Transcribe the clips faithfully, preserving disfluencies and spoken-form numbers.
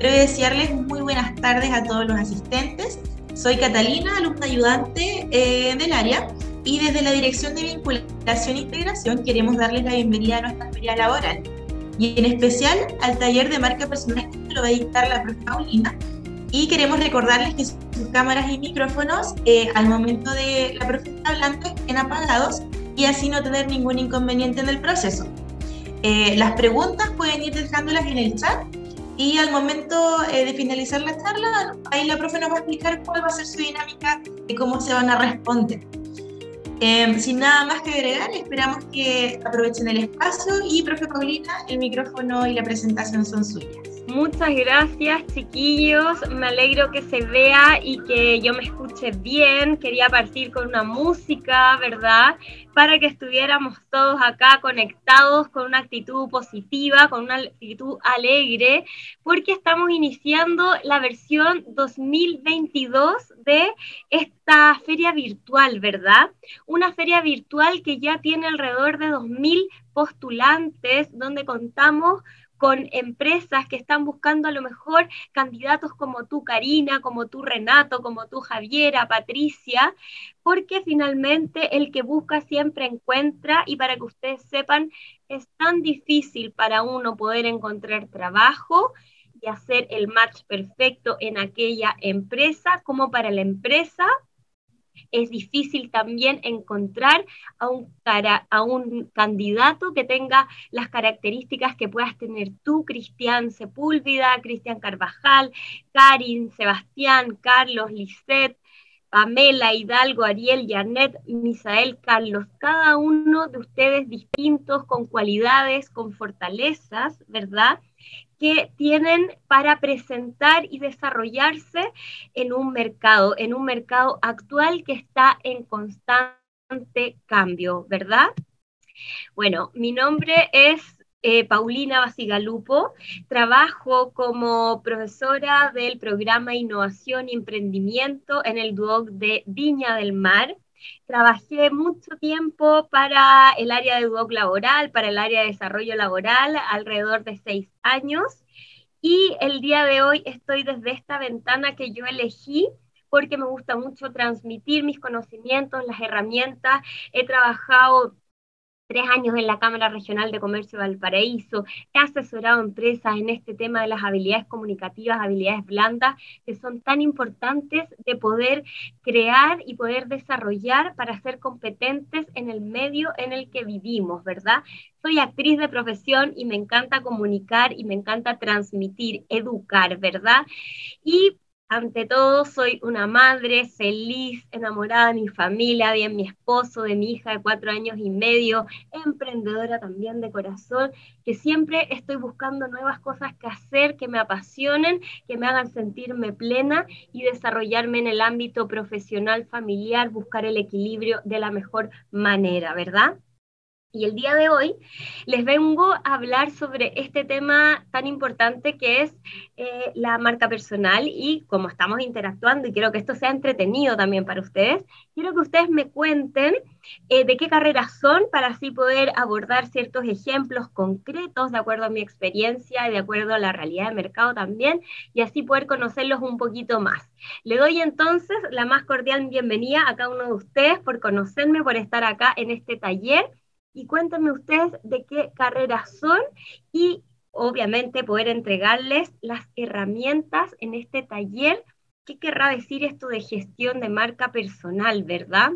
Quiero desearles muy buenas tardes a todos los asistentes. Soy Catalina, alumna ayudante eh, del área, y desde la Dirección de Vinculación e Integración queremos darles la bienvenida a nuestra feria laboral, y en especial al taller de marca personal que lo va a dictar la profe Paulina. Y queremos recordarles que sus cámaras y micrófonos eh, al momento de la profe está hablando estén apagados, y así no tener ningún inconveniente en el proceso. Eh, las preguntas pueden ir dejándolas en el chat, y al momento eh, de finalizar la charla, ahí la profe nos va a explicar cuál va a ser su dinámica y cómo se van a responder. Eh, sin nada más que agregar, esperamos que aprovechen el espacio, y profe Paulina, el micrófono y la presentación son suyas. Muchas gracias, chiquillos. Me alegro que se vea y que yo me escuche bien. Quería partir con una música, ¿verdad? Para que estuviéramos todos acá conectados con una actitud positiva, con una actitud alegre, porque estamos iniciando la versión dos mil veintidós de esta feria virtual, ¿verdad? Una feria virtual que ya tiene alrededor de dos mil postulantes, donde contamos con empresas que están buscando a lo mejor candidatos como tú, Karina, como tú, Renato, como tú, Javiera, Patricia, porque finalmente el que busca siempre encuentra, y para que ustedes sepan, es tan difícil para uno poder encontrar trabajo y hacer el match perfecto en aquella empresa, como para la empresa es difícil también encontrar a un, cara, a un candidato que tenga las características que puedas tener tú, Cristian Sepúlveda, Cristian Carvajal, Karin, Sebastián, Carlos, Lisette, Pamela, Hidalgo, Ariel, Janet, Misael, Carlos, cada uno de ustedes distintos, con cualidades, con fortalezas, ¿verdad?, que tienen para presentar y desarrollarse en un mercado, en un mercado actual que está en constante cambio, ¿verdad? Bueno, mi nombre es eh, Paulina Basigalupo, trabajo como profesora del programa Innovación y Emprendimiento en el Duoc de Viña del Mar. Trabajé mucho tiempo para el área de Duoc laboral, para el área de desarrollo laboral, alrededor de seis años, y el día de hoy estoy desde esta ventana que yo elegí porque me gusta mucho transmitir mis conocimientos, las herramientas. He trabajado tres años en la Cámara Regional de Comercio de Valparaíso, he asesorado empresas en este tema de las habilidades comunicativas, habilidades blandas, que son tan importantes de poder crear y poder desarrollar para ser competentes en el medio en el que vivimos, ¿verdad? Soy actriz de profesión y me encanta comunicar y me encanta transmitir, educar, ¿verdad? Y ante todo, soy una madre feliz, enamorada de mi familia, de mi esposo, de mi hija de cuatro años y medio, emprendedora también de corazón, que siempre estoy buscando nuevas cosas que hacer, que me apasionen, que me hagan sentirme plena y desarrollarme en el ámbito profesional, familiar, buscar el equilibrio de la mejor manera, ¿verdad? Y el día de hoy les vengo a hablar sobre este tema tan importante que es eh, la marca personal, y como estamos interactuando y quiero que esto sea entretenido también para ustedes, quiero que ustedes me cuenten eh, de qué carreras son, para así poder abordar ciertos ejemplos concretos de acuerdo a mi experiencia y de acuerdo a la realidad de mercado también, y así poder conocerlos un poquito más. Le doy entonces la más cordial bienvenida a cada uno de ustedes por conocerme, por estar acá en este taller. Y cuéntenme ustedes de qué carreras son y obviamente poder entregarles las herramientas en este taller. ¿Qué querrá decir esto de gestión de marca personal, verdad?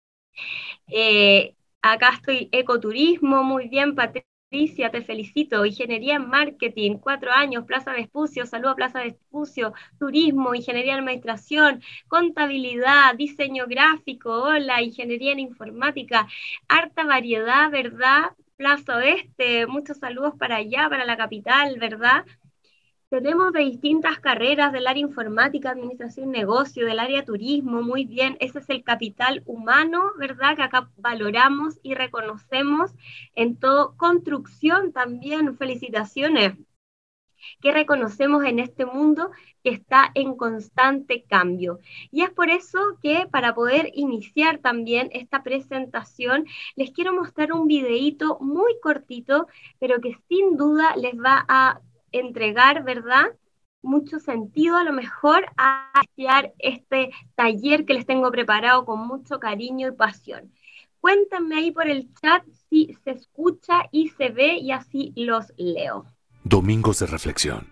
Eh, acá estoy, ecoturismo, muy bien, Patricia, te felicito. Ingeniería en marketing, cuatro años, Plaza Vespucio, saludo a Plaza Vespucio. Turismo, ingeniería en administración, contabilidad, diseño gráfico, hola, ingeniería en informática, harta variedad, ¿verdad? Plaza Oeste, muchos saludos para allá, para la capital, ¿verdad? Tenemos de distintas carreras del área informática, administración, negocio, del área turismo, muy bien, ese es el capital humano, ¿verdad? Que acá valoramos y reconocemos en todo. Construcción también, felicitaciones, que reconocemos en este mundo que está en constante cambio. Y es por eso que para poder iniciar también esta presentación, les quiero mostrar un videíto muy cortito, pero que sin duda les va a entregar, ¿verdad?, mucho sentido a lo mejor a iniciar este taller que les tengo preparado con mucho cariño y pasión. Cuéntenme ahí por el chat si se escucha y se ve y así los leo. Domingos de reflexión.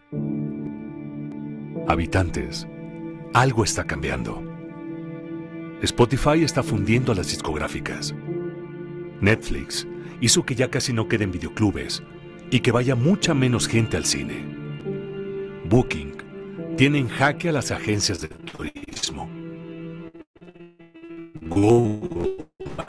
Habitantes, algo está cambiando. Spotify está fundiendo a las discográficas. Netflix hizo que ya casi no queden videoclubes y que vaya mucha menos gente al cine. Booking tiene en jaque a las agencias de turismo. Google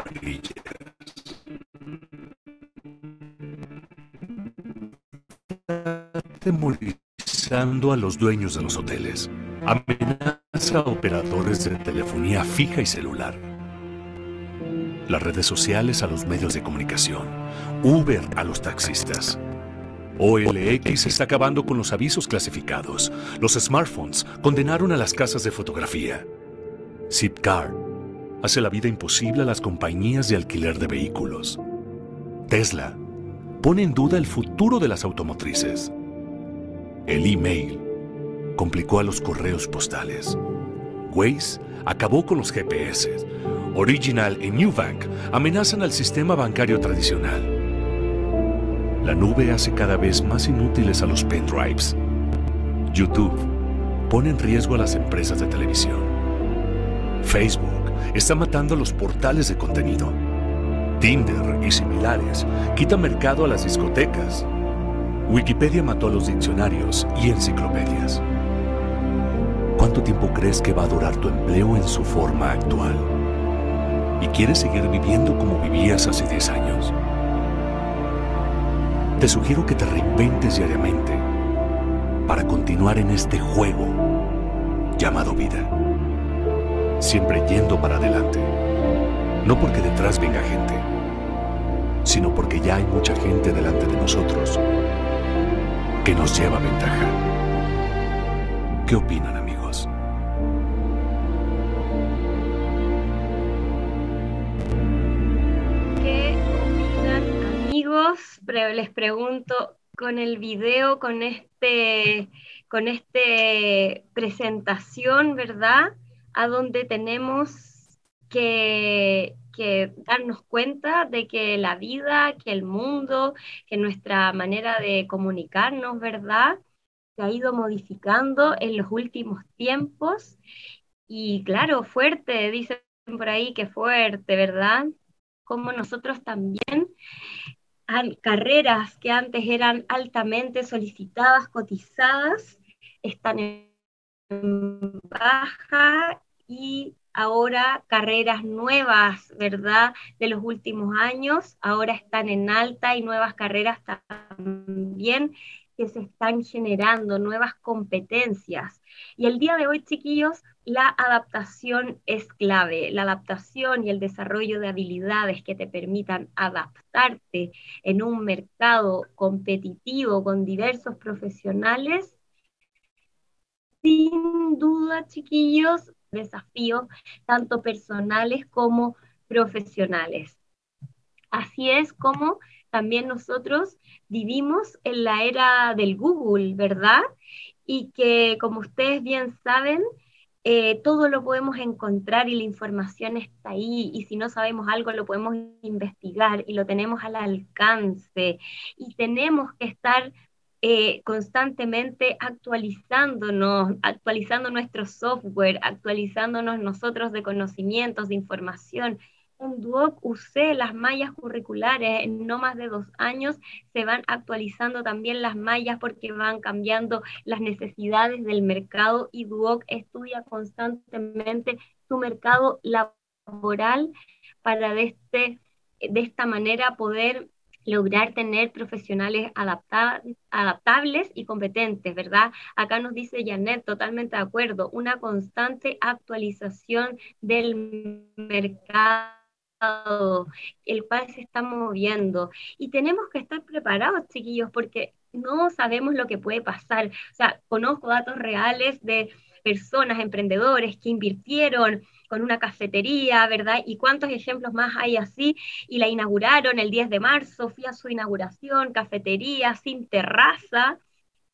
atemorizando a los dueños de los hoteles. Amenaza a operadores de telefonía fija y celular. Las redes sociales a los medios de comunicación. Uber a los taxistas. O L X está acabando con los avisos clasificados. Los smartphones condenaron a las casas de fotografía. Zipcar hace la vida imposible a las compañías de alquiler de vehículos. Tesla pone en duda el futuro de las automotrices. El email complicó a los correos postales. Waze acabó con los G P S. Original y Nubank amenazan al sistema bancario tradicional. La nube hace cada vez más inútiles a los pendrives. YouTube pone en riesgo a las empresas de televisión. Facebook está matando a los portales de contenido. Tinder y similares quitan mercado a las discotecas. Wikipedia mató a los diccionarios y enciclopedias. ¿Cuánto tiempo crees que va a durar tu empleo en su forma actual? ¿Y quieres seguir viviendo como vivías hace diez años? Te sugiero que te reinventes diariamente para continuar en este juego llamado vida. Siempre yendo para adelante. No porque detrás venga gente, sino porque ya hay mucha gente delante de nosotros que nos lleva ventaja. ¿Qué opinan, amigos? ¿Qué opinan, amigos? Pre- les pregunto con el video, con este, con este presentación, ¿verdad? A donde tenemos que, que darnos cuenta de que la vida, que el mundo, que nuestra manera de comunicarnos, ¿verdad?, se ha ido modificando en los últimos tiempos. Y claro, fuerte, dicen por ahí que fuerte, ¿verdad? Como nosotros también, han, carreras que antes eran altamente solicitadas, cotizadas, están en baja, y ahora carreras nuevas, ¿verdad?, de los últimos años, ahora están en alta, y nuevas carreras también que se están generando, nuevas competencias. Y el día de hoy, chiquillos, la adaptación es clave, la adaptación y el desarrollo de habilidades que te permitan adaptarte en un mercado competitivo con diversos profesionales. Sin duda, chiquillos, desafíos tanto personales como profesionales. Así es como también nosotros vivimos en la era del Google, ¿verdad? Y que, como ustedes bien saben, eh, todo lo podemos encontrar y la información está ahí, y si no sabemos algo lo podemos investigar y lo tenemos al alcance, y tenemos que estar Eh, constantemente actualizándonos, actualizando nuestro software, actualizándonos nosotros de conocimientos, de información. En Duoc usé las mallas curriculares, en no más de dos años se van actualizando también las mallas porque van cambiando las necesidades del mercado, y Duoc estudia constantemente su mercado laboral para de, este, de esta manera poder lograr tener profesionales adaptables, adaptables y competentes, ¿verdad? Acá nos dice Janet, totalmente de acuerdo, una constante actualización del mercado, el cual se está moviendo. Y tenemos que estar preparados, chiquillos, porque no sabemos lo que puede pasar. O sea, conozco datos reales de personas, emprendedores que invirtieron con una cafetería, ¿verdad? Y cuántos ejemplos más hay así, y la inauguraron el diez de marzo, fui a su inauguración, cafetería sin terraza,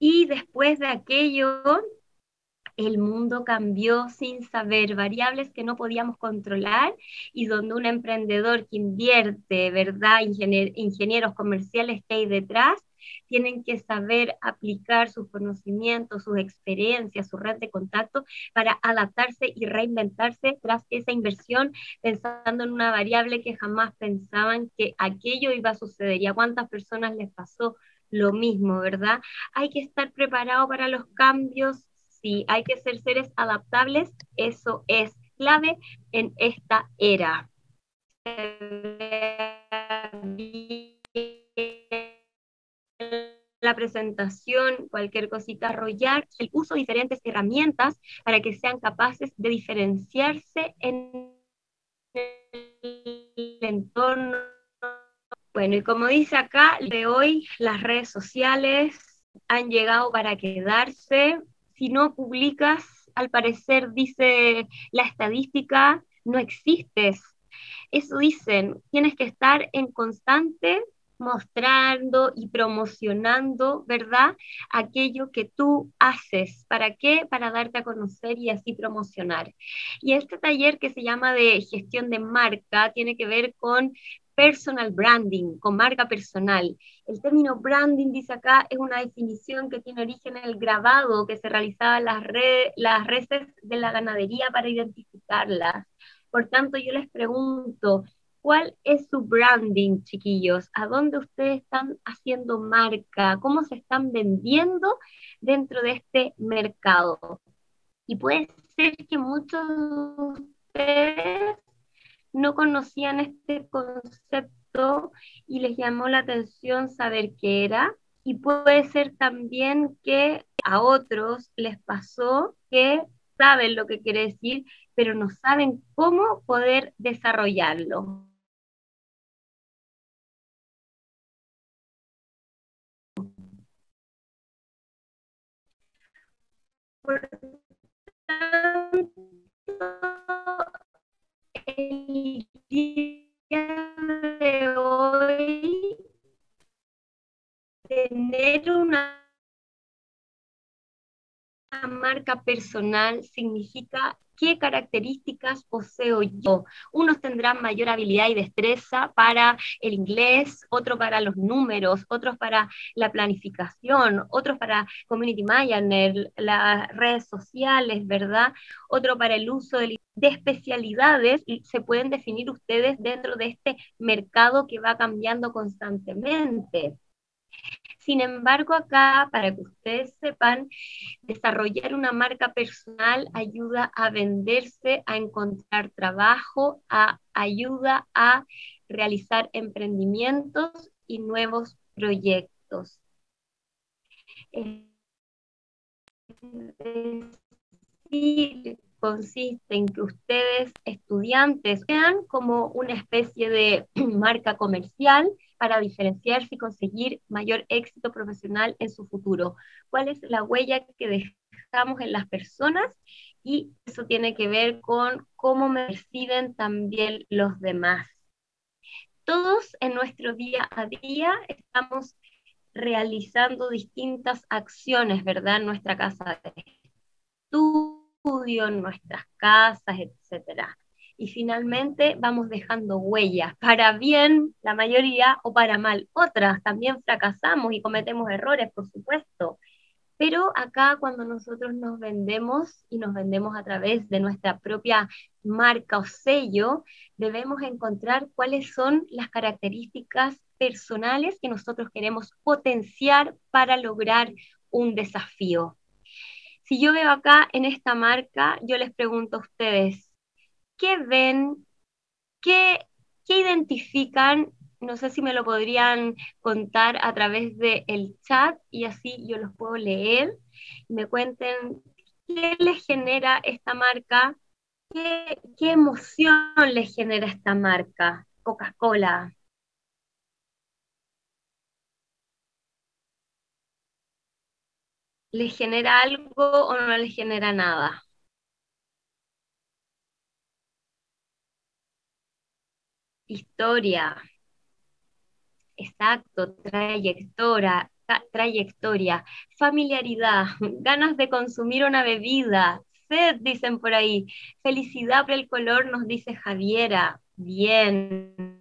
Y después de aquello, el mundo cambió sin saber, variables que no podíamos controlar y donde un emprendedor que invierte, ¿verdad? Ingenier ingenieros comerciales que hay detrás, tienen que saber aplicar sus conocimientos, sus experiencias, su red de contacto para adaptarse y reinventarse tras esa inversión, pensando en una variable que jamás pensaban que aquello iba a suceder. ¿Y a cuántas personas les pasó lo mismo, verdad? Hay que estar preparado para los cambios. Sí, hay que ser seres adaptables, eso es clave en esta era. La presentación, cualquier cosita, arrollar el uso de diferentes herramientas para que sean capaces de diferenciarse en el entorno. Bueno, y como dice acá, de hoy las redes sociales han llegado para quedarse. Si no publicas, al parecer dice la estadística, no existes. Eso dicen, tienes que estar en constante mostrando y promocionando, ¿verdad? Aquello que tú haces. ¿Para qué? Para darte a conocer y así promocionar. Y este taller que se llama de gestión de marca tiene que ver con personal branding, con marca personal. El término branding, dice acá, es una definición que tiene origen en el grabado que se realizaba en las, red, las reses de la ganadería para identificarlas. Por tanto, yo les pregunto, ¿cuál es su branding, chiquillos? ¿A dónde ustedes están haciendo marca? ¿Cómo se están vendiendo dentro de este mercado? Y puede ser que muchos de ustedes no conocían este concepto y les llamó la atención saber qué era. Y puede ser también que a otros les pasó que saben lo que quiere decir, pero no saben cómo poder desarrollarlo. Por tanto, el día de hoy, tener una marca personal significa qué características poseo yo. Unos tendrán mayor habilidad y destreza para el inglés, otros para los números, otros para la planificación, otros para community manager, las redes sociales, ¿verdad? Otro para el uso de, de especialidades, y se pueden definir ustedes dentro de este mercado que va cambiando constantemente. Sin embargo, acá, para que ustedes sepan, desarrollar una marca personal ayuda a venderse, a encontrar trabajo, a, ayuda a realizar emprendimientos y nuevos proyectos. Es decir, consiste en que ustedes, estudiantes, vean como una especie de marca comercial para diferenciarse y conseguir mayor éxito profesional en su futuro. ¿Cuál es la huella que dejamos en las personas? Y eso tiene que ver con cómo me perciben también los demás. Todos en nuestro día a día estamos realizando distintas acciones, ¿verdad? En nuestra casa de estudio, en nuestras casas, etcétera. Y finalmente vamos dejando huellas, para bien la mayoría o para mal otras. También fracasamos y cometemos errores, por supuesto. Pero acá cuando nosotros nos vendemos y nos vendemos a través de nuestra propia marca o sello, debemos encontrar cuáles son las características personales que nosotros queremos potenciar para lograr un desafío. Si yo veo acá en esta marca, yo les pregunto a ustedes, ¿qué ven? ¿Qué, qué identifican? No sé si me lo podrían contar a través del chat y así yo los puedo leer. Me cuenten qué les genera esta marca, qué, qué emoción les genera esta marca, Coca-Cola. ¿Les genera algo o no les genera nada? Historia, exacto, trayectoria, trayectoria, familiaridad, ganas de consumir una bebida, sed, dicen por ahí, felicidad por el color, nos dice Javiera, bien.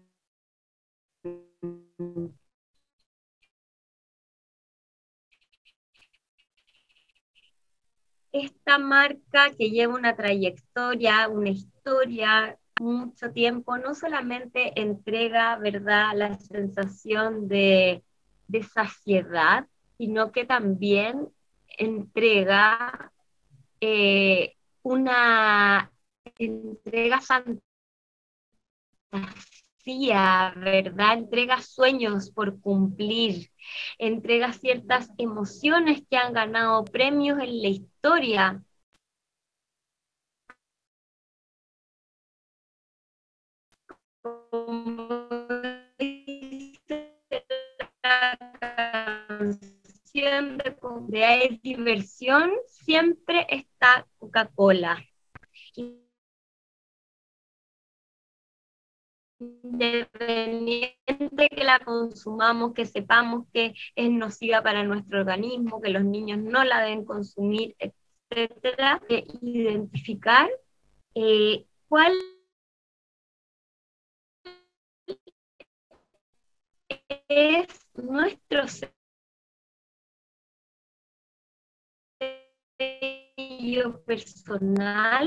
Esta marca que lleva una trayectoria, una historia, mucho tiempo, no solamente entrega, ¿verdad?, la sensación de, de saciedad, sino que también entrega eh, una entrega fantasía, ¿verdad? Entrega sueños por cumplir, entrega ciertas emociones que han ganado premios en la historia. Como dice la canción de, de Hay Diversión, siempre está Coca-Cola. Independiente que la consumamos, que sepamos que es nociva para nuestro organismo, que los niños no la deben consumir, etcétera, e identificar eh, cuál es nuestro sello personal.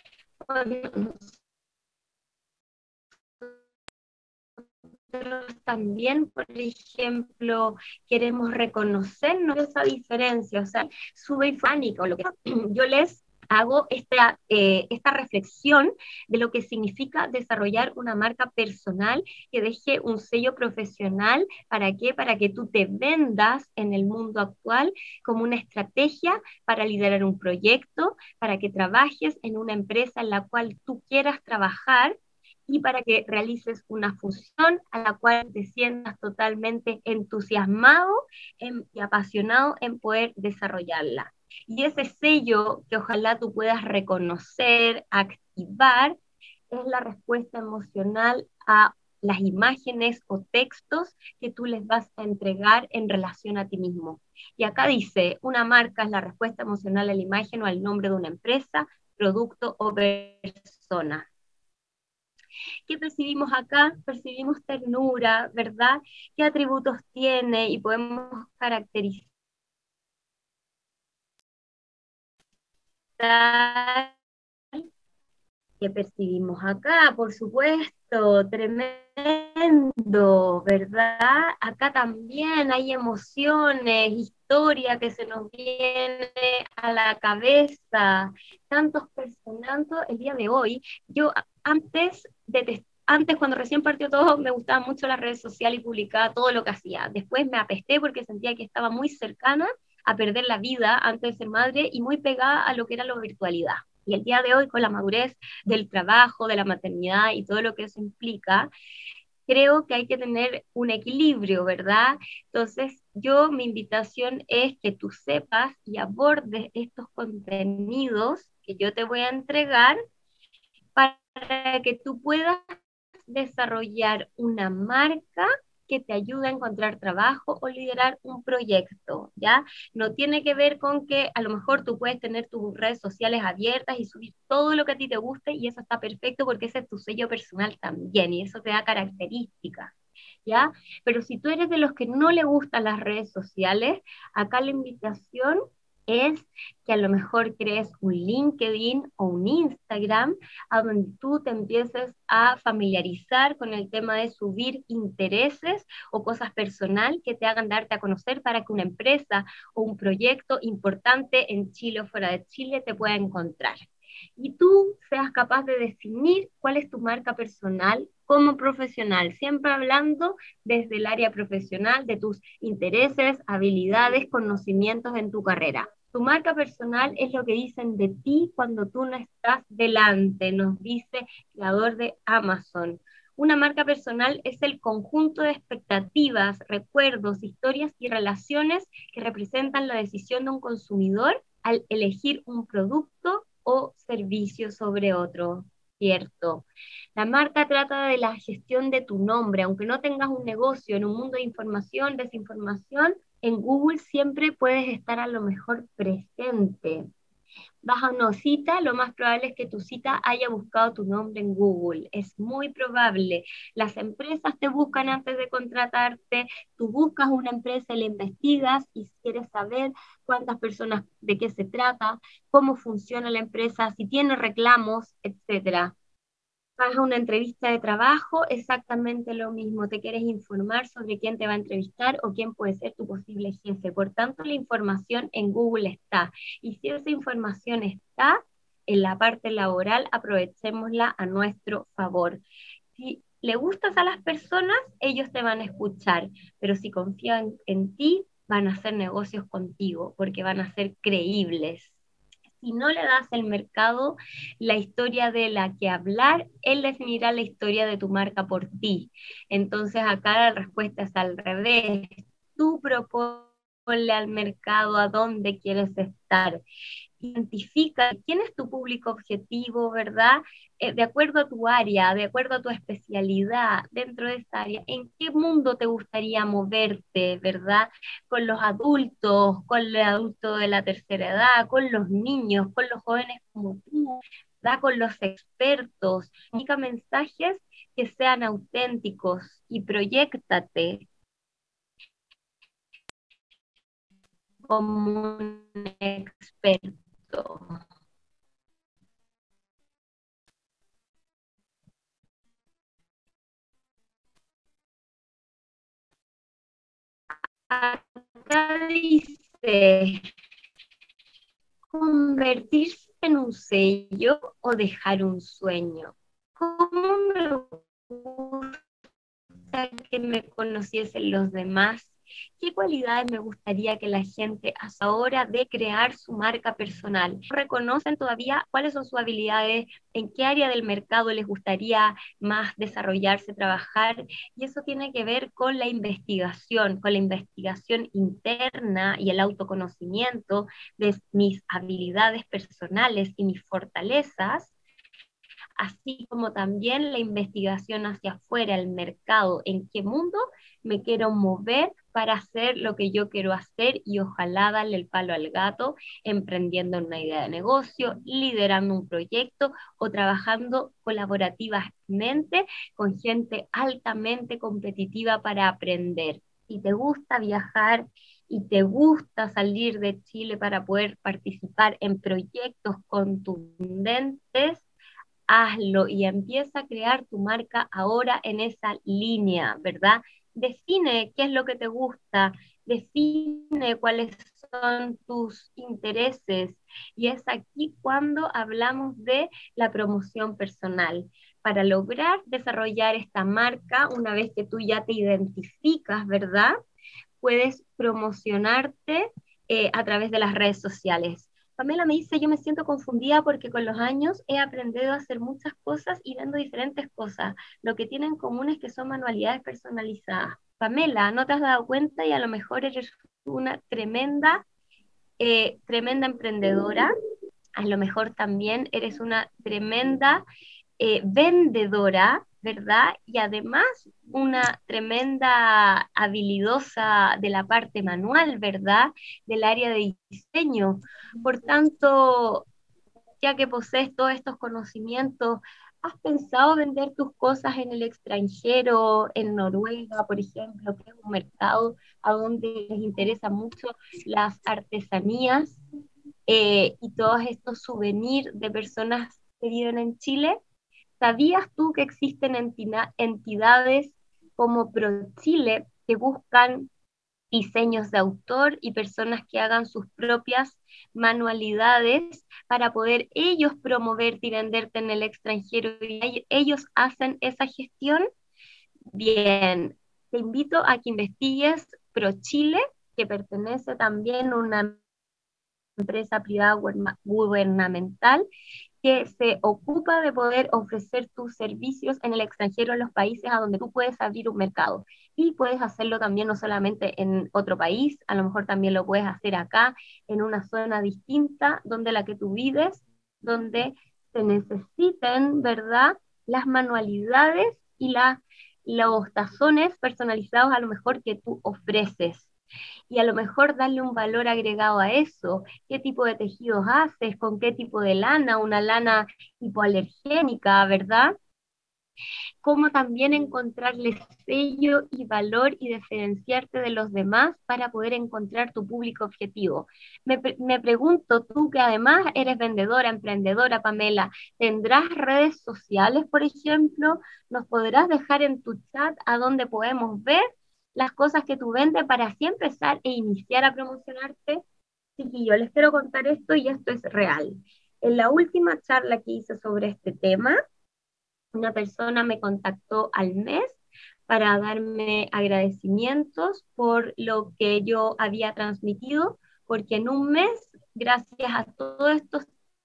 Nosotros también, por ejemplo, queremos reconocernos esa diferencia, o sea, sube infánica o lo que sea. Yo les hago esta, eh, esta reflexión de lo que significa desarrollar una marca personal que deje un sello profesional. ¿Para qué? Para que tú te vendas en el mundo actual como una estrategia para liderar un proyecto, para que trabajes en una empresa en la cual tú quieras trabajar, y para que realices una función a la cual te sientas totalmente entusiasmado en, y apasionado en poder desarrollarla. Y ese sello que ojalá tú puedas reconocer, activar, es la respuesta emocional a las imágenes o textos que tú les vas a entregar en relación a ti mismo. Y acá dice, una marca es la respuesta emocional a la imagen o al nombre de una empresa, producto o persona. ¿Qué percibimos acá? Percibimos ternura, ¿verdad? ¿Qué atributos tiene? Y podemos caracterizar que percibimos acá, por supuesto, tremendo, ¿verdad? Acá también hay emociones, historia que se nos viene a la cabeza, tantos personajes. El día de hoy, yo antes de Antes, cuando recién partió todo, me gustaban mucho las redes sociales y publicaba todo lo que hacía. Después me apesté porque sentía que estaba muy cercana a perder la vida antes de ser madre y muy pegada a lo que era la virtualidad. Y el día de hoy, con la madurez del trabajo, de la maternidad y todo lo que eso implica, creo que hay que tener un equilibrio, ¿verdad? Entonces, yo, mi invitación es que tú sepas y abordes estos contenidos que yo te voy a entregar para que tú puedas desarrollar una marca que te ayude a encontrar trabajo o liderar un proyecto, ¿ya? No tiene que ver con que a lo mejor tú puedes tener tus redes sociales abiertas y subir todo lo que a ti te guste y eso está perfecto porque ese es tu sello personal también y eso te da características, ¿ya? Pero si tú eres de los que no le gustan las redes sociales, acá la invitación es que a lo mejor crees un LinkedIn o un Instagram a donde tú te empieces a familiarizar con el tema de subir intereses o cosas personal que te hagan darte a conocer para que una empresa o un proyecto importante en Chile o fuera de Chile te pueda encontrar. Y tú seas capaz de definir cuál es tu marca personal como profesional, siempre hablando desde el área profesional de tus intereses, habilidades, conocimientos en tu carrera. Tu marca personal es lo que dicen de ti cuando tú no estás delante, nos dice el creador de Amazon. Una marca personal es el conjunto de expectativas, recuerdos, historias y relaciones que representan la decisión de un consumidor al elegir un producto o servicio sobre otro, ¿cierto? La marca trata de la gestión de tu nombre, aunque no tengas un negocio en un mundo de información, desinformación, En Google siempre puedes estar a lo mejor presente. Vas a una cita, lo más probable es que tu cita haya buscado tu nombre en Google. Es muy probable. Las empresas te buscan antes de contratarte, tú buscas una empresa y la investigas y quieres saber cuántas personas, de qué se trata, cómo funciona la empresa, si tiene reclamos, etcétera. Vas a una entrevista de trabajo, exactamente lo mismo. Te quieres informar sobre quién te va a entrevistar o quién puede ser tu posible jefe. Por tanto, la información en Google está. Y si esa información está en la parte laboral, aprovechémosla a nuestro favor. Si le gustas a las personas, ellos te van a escuchar, pero si confían en ti, van a hacer negocios contigo porque van a ser creíbles. Si no le das al mercado la historia de la que hablar, él definirá la historia de tu marca por ti. Entonces acá la respuesta es al revés. Tú proponle al mercado a dónde quieres estar. Identifica quién es tu público objetivo, ¿verdad? Eh, de acuerdo a tu área, de acuerdo a tu especialidad dentro de esta área, en qué mundo te gustaría moverte, ¿verdad? Con los adultos, con el adulto de la tercera edad, con los niños, con los jóvenes como tú, ¿verdad? Con los expertos. Comunica mensajes que sean auténticos y proyéctate como un experto. Acá dice, convertirse en un sello o dejar un sueño. ¿Cómo me gusta que me conociesen los demás? ¿Qué cualidades me gustaría que la gente a su hora de crear su marca personal? ¿Reconocen todavía cuáles son sus habilidades? ¿En qué área del mercado les gustaría más desarrollarse, trabajar? Y eso tiene que ver con la investigación, con la investigación interna y el autoconocimiento de mis habilidades personales y mis fortalezas, así como también la investigación hacia afuera, el mercado, en qué mundo me quiero mover para hacer lo que yo quiero hacer y ojalá darle el palo al gato, emprendiendo una idea de negocio, liderando un proyecto o trabajando colaborativamente con gente altamente competitiva para aprender. Si te gusta viajar y te gusta salir de Chile para poder participar en proyectos contundentes, hazlo y empieza a crear tu marca ahora en esa línea, ¿verdad? Define qué es lo que te gusta, define cuáles son tus intereses y es aquí cuando hablamos de la promoción personal. Para lograr desarrollar esta marca, una vez que tú ya te identificas, ¿verdad? Puedes promocionarte eh, a través de las redes sociales. Pamela me dice, yo me siento confundida porque con los años he aprendido a hacer muchas cosas y vendo diferentes cosas. Lo que tienen en común es que son manualidades personalizadas. Pamela, ¿no te has dado cuenta? Y a lo mejor eres una tremenda, eh, tremenda emprendedora. A lo mejor también eres una tremenda eh, vendedora, ¿verdad? Y además una tremenda habilidosa de la parte manual, ¿verdad? Del área de diseño. Por tanto, ya que posees todos estos conocimientos, ¿has pensado vender tus cosas en el extranjero, en Noruega, por ejemplo, que es un mercado a donde les interesa mucho las artesanías eh, y todos estos souvenirs de personas que viven en Chile? ¿Sabías tú que existen entina- entidades como ProChile que buscan diseños de autor y personas que hagan sus propias manualidades para poder ellos promoverte y venderte en el extranjero y ellos hacen esa gestión? Bien, te invito a que investigues ProChile, que pertenece también a una empresa privada gubernamental que se ocupa de poder ofrecer tus servicios en el extranjero, en los países a donde tú puedes abrir un mercado. Y puedes hacerlo también no solamente en otro país, a lo mejor también lo puedes hacer acá, en una zona distinta, donde la que tú vives, donde se necesiten, ¿verdad?, las manualidades y la, los tazones personalizados a lo mejor que tú ofreces. y a lo mejor darle un valor agregado a eso. ¿Qué tipo de tejidos haces? ¿Con qué tipo de lana? Una lana hipoalergénica, ¿verdad? Cómo también encontrarle sello y valor y diferenciarte de los demás para poder encontrar tu público objetivo. Me, pre- me pregunto, tú que además eres vendedora, emprendedora, Pamela, ¿tendrás redes sociales, por ejemplo? ¿Nos podrás dejar en tu chat a donde podemos ver las cosas que tú vendes para así empezar e iniciar a promocionarte? Chiquillo, les quiero contar esto y esto es real. En la última charla que hice sobre este tema, una persona me contactó al mes para darme agradecimientos por lo que yo había transmitido, porque en un mes, gracias a todos estos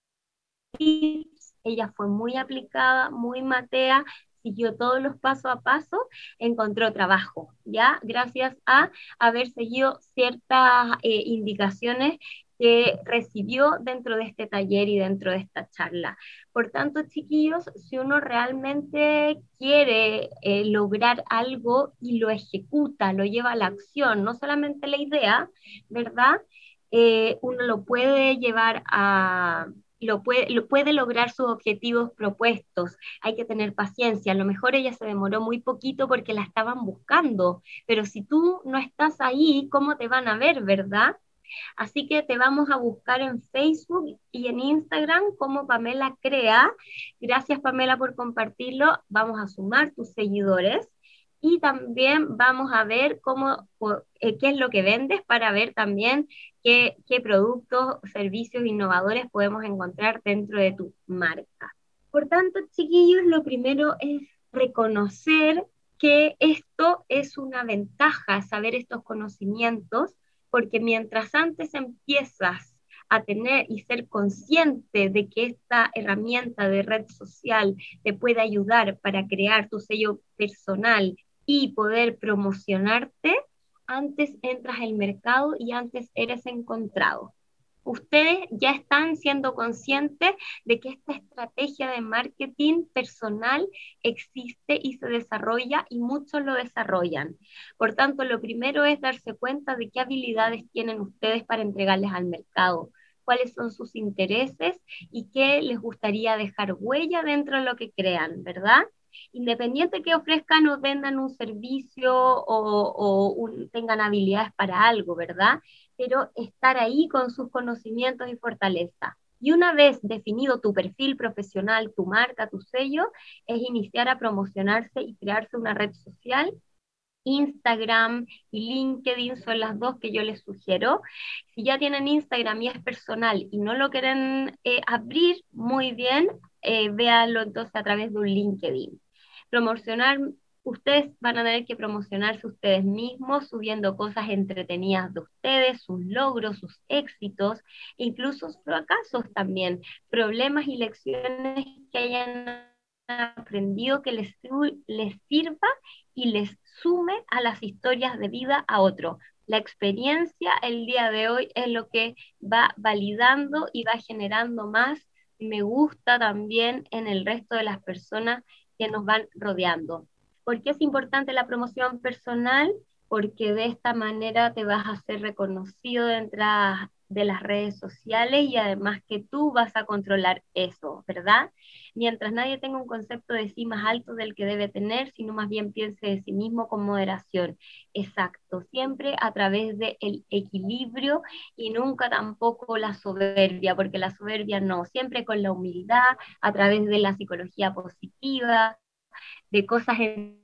tips, ella fue muy aplicada, muy matea, siguió todos los paso a paso, encontró trabajo, ¿ya? Gracias a haber seguido ciertas eh, indicaciones que recibió dentro de este taller y dentro de esta charla. Por tanto, chiquillos, si uno realmente quiere eh, lograr algo y lo ejecuta, lo lleva a la acción, no solamente la idea, ¿verdad? Eh, uno lo puede llevar a, lo puede, lo puede lograr sus objetivos propuestos. Hay que tener paciencia. A lo mejor ella se demoró muy poquito porque la estaban buscando, pero si tú no estás ahí, ¿cómo te van a ver, verdad? Así que te vamos a buscar en Facebook y en Instagram como Pamela Crea. Gracias, Pamela, por compartirlo. Vamos a sumar tus seguidores y también vamos a ver cómo, eh, qué es lo que vendes para ver también qué, qué productos, servicios innovadores podemos encontrar dentro de tu marca. Por tanto, chiquillos, lo primero es reconocer que esto es una ventaja, saber estos conocimientos, porque mientras antes empiezas a tener y ser consciente de que esta herramienta de red social te puede ayudar para crear tu sello personal y poder promocionarte, antes entras al mercado y antes eres encontrado. Ustedes ya están siendo conscientes de que esta estrategia de marketing personal existe y se desarrolla y muchos lo desarrollan. Por tanto, lo primero es darse cuenta de qué habilidades tienen ustedes para entregarles al mercado, cuáles son sus intereses y qué les gustaría dejar huella dentro de lo que crean, ¿verdad? Independiente que ofrezcan o vendan un servicio o, o un, tengan habilidades para algo, ¿verdad? Pero estar ahí con sus conocimientos y fortaleza. Y una vez definido tu perfil profesional, tu marca, tu sello, es iniciar a promocionarse y crearse una red social. Instagram y LinkedIn son las dos que yo les sugiero. Si ya tienen Instagram y es personal y no lo quieren eh, abrir muy bien, eh, véanlo entonces a través de un LinkedIn. Promocionar, ustedes van a tener que promocionarse ustedes mismos, subiendo cosas entretenidas de ustedes, sus logros, sus éxitos, incluso sus fracasos también, problemas y lecciones que hayan aprendido que les, les sirva y les sume a las historias de vida a otro. La experiencia el día de hoy es lo que va validando y va generando más me gusta también en el resto de las personas que nos van rodeando. ¿Por qué es importante la promoción personal? Porque de esta manera te vas a ser reconocido dentro de las redes sociales y además que tú vas a controlar eso, ¿verdad? Mientras nadie tenga un concepto de sí más alto del que debe tener, sino más bien piense de sí mismo con moderación. Exacto, siempre a través del equilibrio y nunca tampoco la soberbia, porque la soberbia no, siempre con la humildad, a través de la psicología positiva, de cosas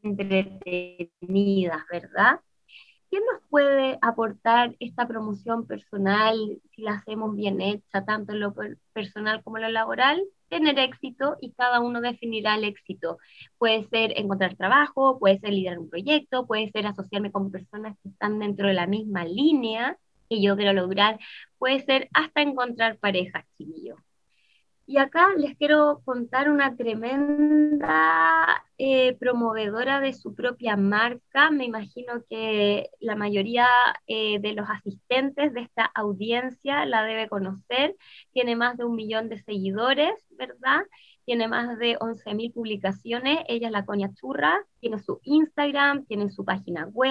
entretenidas, ¿verdad? ¿Qué nos puede aportar esta promoción personal si la hacemos bien hecha, tanto en lo personal como en lo laboral? Tener éxito y cada uno definirá el éxito. Puede ser encontrar trabajo, puede ser liderar un proyecto, puede ser asociarme con personas que están dentro de la misma línea que yo quiero lograr, puede ser hasta encontrar parejas, chiquillos. Y acá les quiero contar una tremenda eh, promovedora de su propia marca. Me imagino que la mayoría eh, de los asistentes de esta audiencia la debe conocer. Tiene más de un millón de seguidores, ¿verdad? Tiene más de once mil publicaciones. Ella es la Coña Churra. Tiene su Instagram, tiene su página web,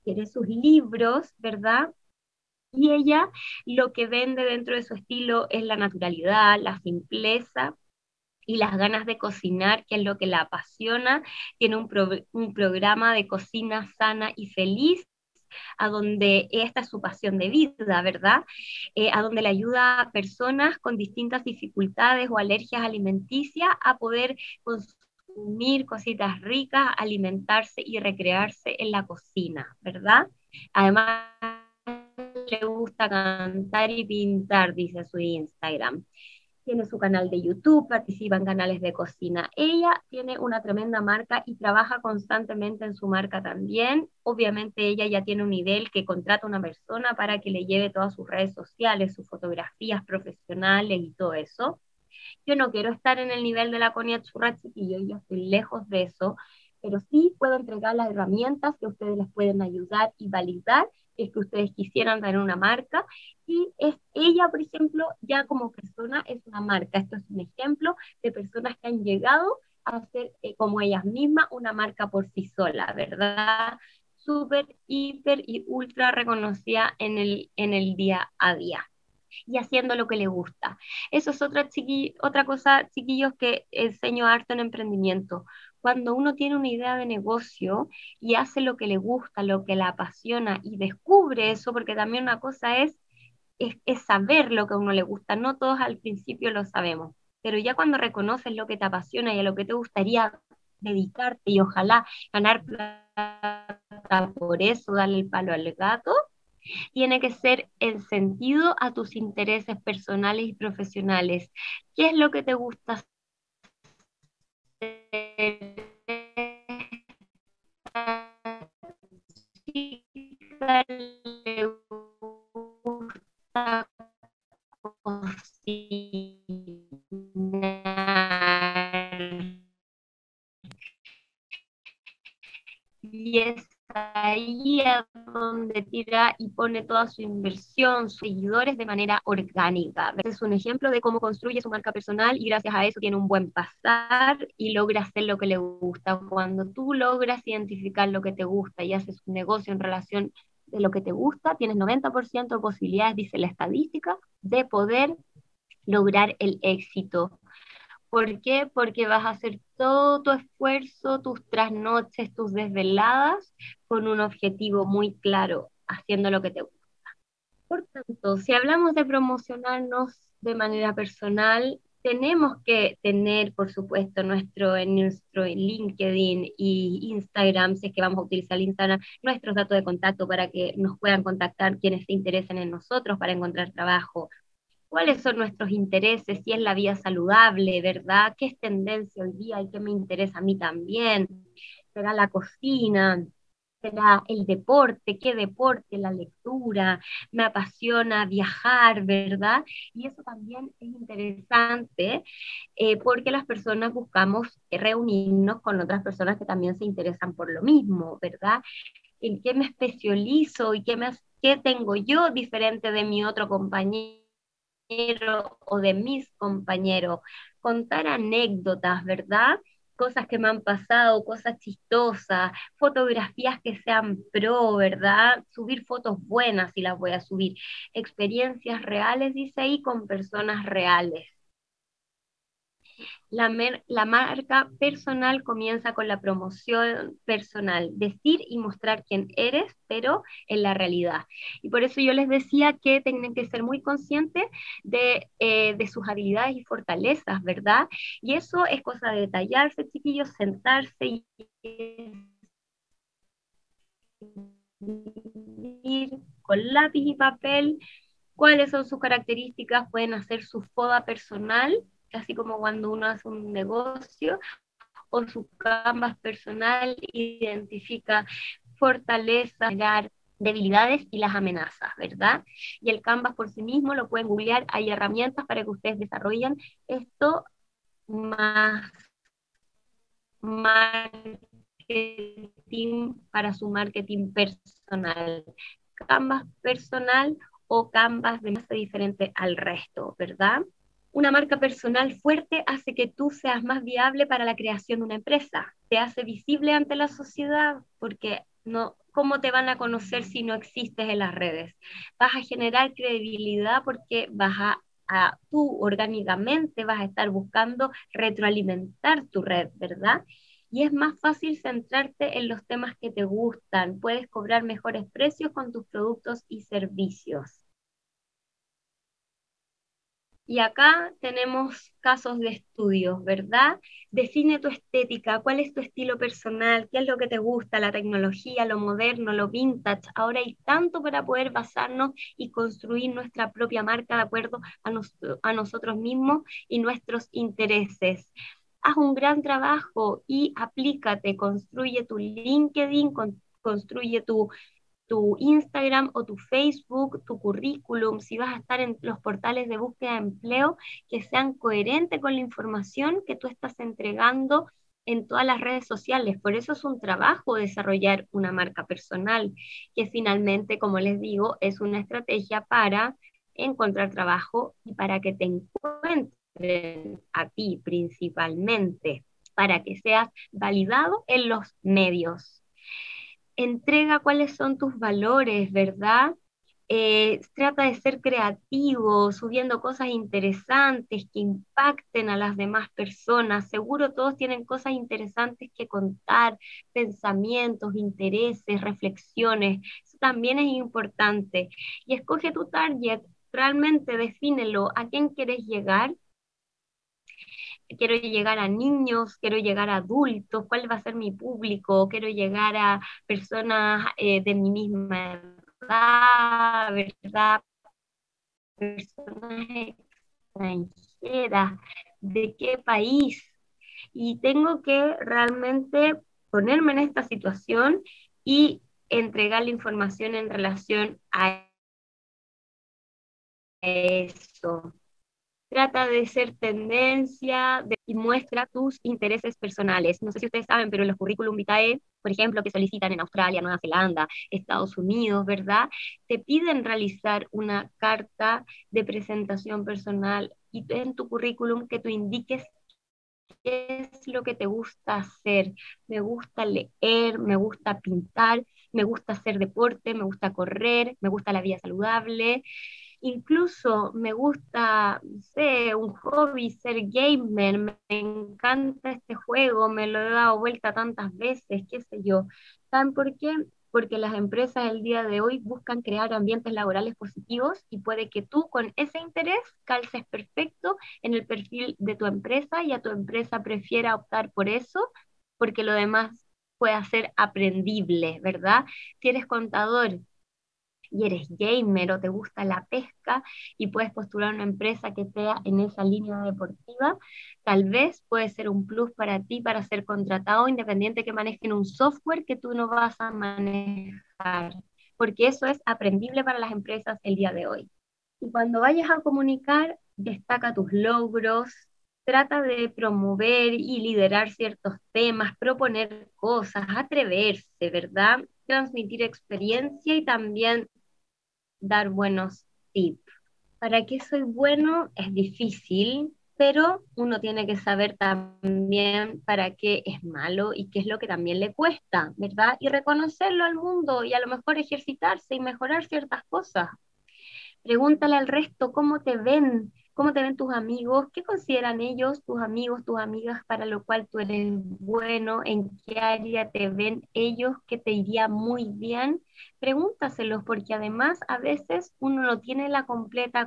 tiene sus libros, ¿verdad? Y ella lo que vende dentro de su estilo es la naturalidad, la simpleza y las ganas de cocinar, que es lo que la apasiona. Tiene un, pro un programa de cocina sana y feliz, a donde esta es su pasión de vida, ¿verdad? Eh, a donde le ayuda a personas con distintas dificultades o alergias alimenticias a poder consumir cositas ricas, alimentarse y recrearse en la cocina, ¿verdad? Además, le gusta cantar y pintar, dice su Instagram. Tiene su canal de YouTube, participa en canales de cocina. Ella tiene una tremenda marca y trabaja constantemente en su marca también. Obviamente ella ya tiene un nivel que contrata a una persona para que le lleve todas sus redes sociales, sus fotografías profesionales y todo eso. Yo no quiero estar en el nivel de la Conia Churra, chiquillo, yo estoy lejos de eso, pero sí puedo entregar las herramientas que ustedes les pueden ayudar y validar, si es que ustedes quisieran tener una marca, y es, ella, por ejemplo, ya como persona es una marca. Esto es un ejemplo de personas que han llegado a ser, eh, como ellas mismas, una marca por sí sola, ¿verdad? Súper, hiper y ultra reconocida en el, en el día a día y haciendo lo que le gusta. Eso es otra, chiqui, otra cosa, chiquillos, que enseño harto en emprendimiento. Cuando uno tiene una idea de negocio y hace lo que le gusta, lo que le apasiona y descubre eso, porque también una cosa es, es, es saber lo que a uno le gusta. No todos al principio lo sabemos, pero ya cuando reconoces lo que te apasiona y a lo que te gustaría dedicarte y ojalá ganar plata por eso, darle el palo al gato, tiene que ser en sentido a tus intereses personales y profesionales. ¿Qué es lo que te gusta hacer? ¿Le gusta cocinar? Y es ahí a donde tira y pone toda su inversión, sus seguidores de manera orgánica. Es un ejemplo de cómo construye su marca personal y gracias a eso tiene un buen pasar y logra hacer lo que le gusta. Cuando tú logras identificar lo que te gusta y haces un negocio en relación de lo que te gusta, tienes noventa por ciento de posibilidades, dice la estadística, de poder lograr el éxito. ¿Por qué? Porque vas a hacer todo tu esfuerzo, tus trasnoches, tus desveladas, con un objetivo muy claro, haciendo lo que te gusta. Por tanto, si hablamos de promocionarnos de manera personal, tenemos que tener, por supuesto, nuestro, en nuestro LinkedIn y Instagram, si es que vamos a utilizar Instagram, nuestros datos de contacto para que nos puedan contactar quienes se interesen en nosotros para encontrar trabajo. ¿Cuáles son nuestros intereses? Si es la vida saludable, ¿verdad? ¿Qué es tendencia hoy día y qué me interesa a mí también? ¿Será la cocina? ¿Será el deporte? ¿Qué deporte? La lectura. Me apasiona viajar, ¿verdad? Y eso también es interesante, eh, porque las personas buscamos reunirnos con otras personas que también se interesan por lo mismo, ¿verdad? ¿En qué me especializo y qué, me, qué tengo yo diferente de mi otro compañero o de mis compañeros? Contar anécdotas, ¿verdad? Cosas que me han pasado, cosas chistosas, fotografías que sean pro, ¿verdad? Subir fotos buenas si las voy a subir. Experiencias reales, dice ahí, con personas reales. La, mer, la marca personal comienza con la promoción personal, decir y mostrar quién eres, pero en la realidad. Y por eso yo les decía que tienen que ser muy conscientes de, eh, de sus habilidades y fortalezas, ¿verdad? Y eso es cosa de detallarse, chiquillos, sentarse y ir con lápiz y papel cuáles son sus características, pueden hacer su foda personal, así como cuando uno hace un negocio, o su canvas personal, identifica fortalezas, debilidades y las amenazas, ¿verdad? Y el canvas por sí mismo lo pueden googlear, hay herramientas para que ustedes desarrollen esto más marketing para su marketing personal. Canvas personal o Canvas de masa diferente al resto, ¿verdad? Una marca personal fuerte hace que tú seas más viable para la creación de una empresa, te hace visible ante la sociedad, porque no, ¿cómo te van a conocer si no existes en las redes? Vas a generar credibilidad porque vas a, a tú orgánicamente vas a estar buscando retroalimentar tu red, ¿verdad? Y es más fácil centrarte en los temas que te gustan. Puedes cobrar mejores precios con tus productos y servicios. Y acá tenemos casos de estudios, ¿verdad? Define tu estética, cuál es tu estilo personal, qué es lo que te gusta, la tecnología, lo moderno, lo vintage. Ahora hay tanto para poder basarnos y construir nuestra propia marca de acuerdo a, nos, a nosotros mismos y nuestros intereses. Haz un gran trabajo y aplícate, construye tu LinkedIn, con, construye tu tu Instagram o tu Facebook, tu currículum, si vas a estar en los portales de búsqueda de empleo, que sean coherentes con la información que tú estás entregando en todas las redes sociales. Por eso es un trabajo desarrollar una marca personal, que finalmente, como les digo, es una estrategia para encontrar trabajo y para que te encuentren a ti principalmente, para que seas validado en los medios. Entrega cuáles son tus valores, ¿verdad? Eh, trata de ser creativo, subiendo cosas interesantes que impacten a las demás personas. Seguro todos tienen cosas interesantes que contar, pensamientos, intereses, reflexiones. Eso también es importante. Y escoge tu target, realmente defínelo, a quién quieres llegar. Quiero llegar a niños, quiero llegar a adultos, cuál va a ser mi público, quiero llegar a personas eh, de mi misma edad, ¿verdad? Personas extranjeras, de qué país. Y tengo que realmente ponerme en esta situación y entregar la información en relación a eso. Trata de ser tendencia de, y muestra tus intereses personales. No sé si ustedes saben, pero en los currículum vitae, por ejemplo, que solicitan en Australia, Nueva Zelanda, Estados Unidos, ¿verdad? Te piden realizar una carta de presentación personal y en tu currículum que tú indiques qué es lo que te gusta hacer. Me gusta leer, me gusta pintar, me gusta hacer deporte, me gusta correr, me gusta la vida saludable. Incluso me gusta, no sé, un hobby, ser gamer, me encanta este juego, me lo he dado vuelta tantas veces, qué sé yo. ¿Saben por qué? Porque las empresas el día de hoy buscan crear ambientes laborales positivos y puede que tú con ese interés calces perfecto en el perfil de tu empresa y a tu empresa prefiera optar por eso porque lo demás puede ser aprendible, ¿verdad? Si eres contador y eres gamer o te gusta la pesca y puedes postular una empresa que sea en esa línea deportiva, tal vez puede ser un plus para ti para ser contratado independiente que manejen un software que tú no vas a manejar, porque eso es aprendible para las empresas el día de hoy. Y cuando vayas a comunicar, destaca tus logros, trata de promover y liderar ciertos temas, proponer cosas, atreverse, ¿verdad? Transmitir experiencia y también dar buenos tips. ¿Para qué soy bueno? Es difícil, pero uno tiene que saber también para qué es malo y qué es lo que también le cuesta, ¿verdad? Y reconocerlo al mundo y a lo mejor ejercitarse y mejorar ciertas cosas. Pregúntale al resto cómo te ven, cómo te ven tus amigos, qué consideran ellos, tus amigos, tus amigas, para lo cual tú eres bueno, en qué área te ven ellos, que te iría muy bien. Pregúntaselos, porque además a veces uno no tiene la completa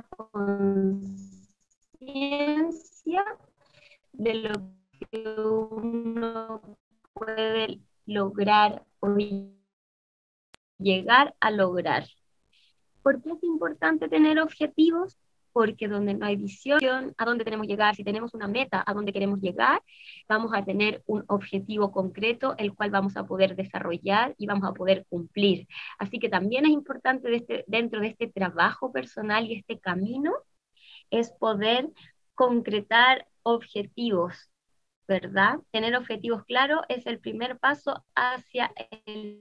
conciencia de lo que uno puede lograr o llegar a lograr. ¿Por qué es importante tener objetivos? Porque donde no hay visión, a dónde queremos llegar, si tenemos una meta a dónde queremos llegar, vamos a tener un objetivo concreto, el cual vamos a poder desarrollar y vamos a poder cumplir. Así que también es importante de este, dentro de este trabajo personal y este camino, es poder concretar objetivos, ¿verdad? Tener objetivos claros es el primer paso hacia el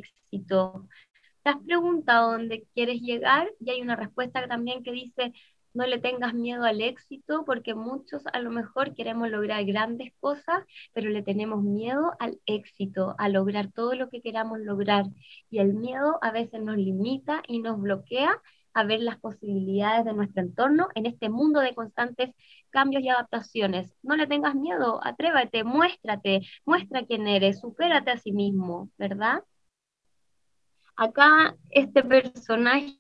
éxito. ¿Te has preguntado dónde quieres llegar? Y hay una respuesta también que dice, no le tengas miedo al éxito, porque muchos a lo mejor queremos lograr grandes cosas, pero le tenemos miedo al éxito, a lograr todo lo que queramos lograr. Y el miedo a veces nos limita y nos bloquea a ver las posibilidades de nuestro entorno en este mundo de constantes cambios y adaptaciones. No le tengas miedo, atrévete, muéstrate, muestra quién eres, supérate a sí mismo, ¿verdad? Acá este personaje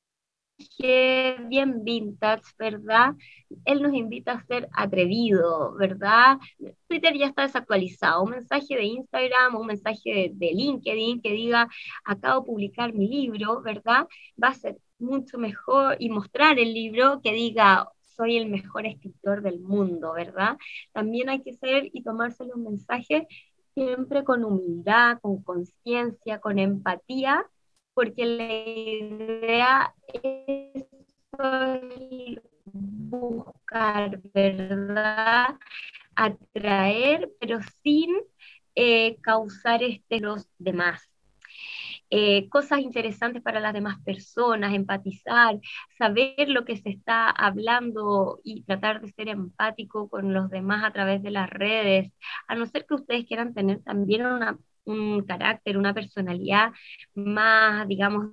bien vintage, ¿verdad? Él nos invita a ser atrevido, ¿verdad? Twitter ya está desactualizado, un mensaje de Instagram o un mensaje de, de LinkedIn que diga, acabo de publicar mi libro, ¿verdad? Va a ser mucho mejor, y mostrar el libro que diga, soy el mejor escritor del mundo, ¿verdad? También hay que ser y tomarse los mensajes siempre con humildad, con conciencia, con empatía, porque la idea es buscar, ¿verdad? Atraer, pero sin eh, causar este los demás. Eh, cosas interesantes para las demás personas, empatizar, saber lo que se está hablando y tratar de ser empático con los demás a través de las redes, a no ser que ustedes quieran tener también una, un carácter, una personalidad más, digamos,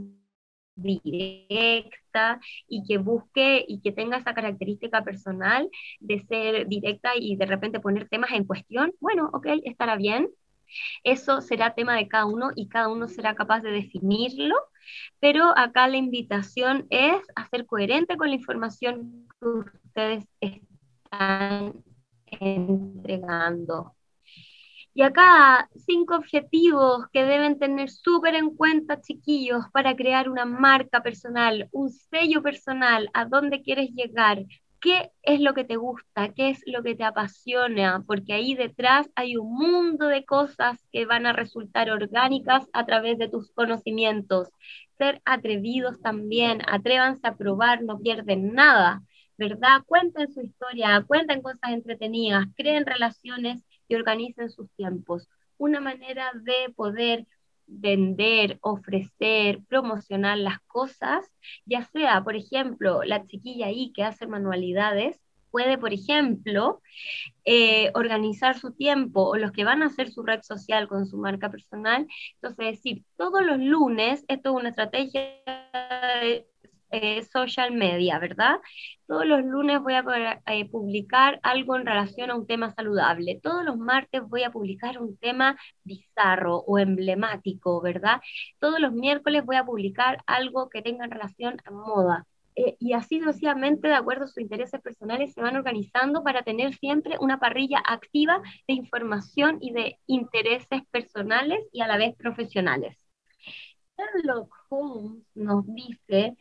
directa y que busque y que tenga esa característica personal de ser directa y de repente poner temas en cuestión, bueno, ok, estará bien. Eso será tema de cada uno y cada uno será capaz de definirlo, pero acá la invitación es a ser coherente con la información que ustedes están entregando. Y acá cinco objetivos que deben tener súper en cuenta, chiquillos, para crear una marca personal, un sello personal, a dónde quieres llegar, qué es lo que te gusta, qué es lo que te apasiona, porque ahí detrás hay un mundo de cosas que van a resultar orgánicas a través de tus conocimientos. Ser atrevidos también, atrévanse a probar, no pierden nada, ¿verdad? Cuenten su historia, cuenten cosas entretenidas, creen relaciones y organicen sus tiempos. Una manera de poder vender, ofrecer, promocionar las cosas, ya sea, por ejemplo, la chiquilla ahí que hace manualidades, puede, por ejemplo, eh, organizar su tiempo, o los que van a hacer su red social con su marca personal. Entonces, decir, todos los lunes, esto es una estrategia de eh, social media, ¿verdad? Todos los lunes voy a poder, eh, publicar algo en relación a un tema saludable. Todos los martes voy a publicar un tema bizarro o emblemático, ¿verdad? Todos los miércoles voy a publicar algo que tenga en relación a moda. Eh, y así sucesivamente, de acuerdo a sus intereses personales, se van organizando para tener siempre una parrilla activa de información y de intereses personales y a la vez profesionales. Sherlock Holmes nos dice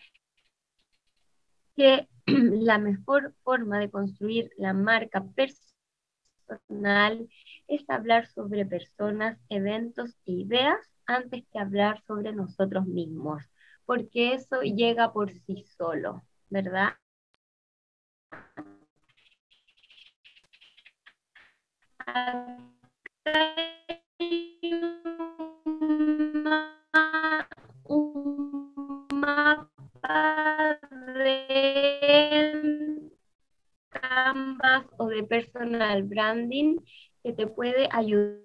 que la mejor forma de construir la marca personal es hablar sobre personas, eventos e ideas antes que hablar sobre nosotros mismos, porque eso llega por sí solo, ¿verdad? Acá hay una- un mapa de Canvas o de personal branding que te puede ayudar.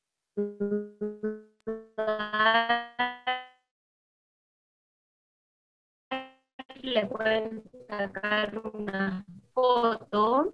Le pueden sacar una foto.